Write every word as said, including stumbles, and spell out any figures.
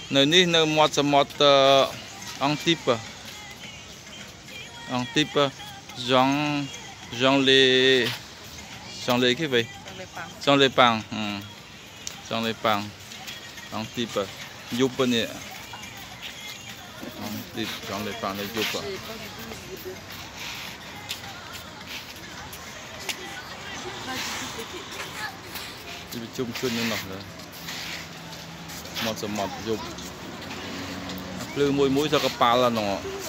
nơi ní nơi một số một ông tiếp ông tiếp Jean Jean lê Jean lê cái vậy Jean lê pang Jean lê pang ông tiếp giúp bên này ông tiếp Jean lê pang này giúp đi chung chung như nào rồi một số một giúp lư mũi mũi cho cái pa là nó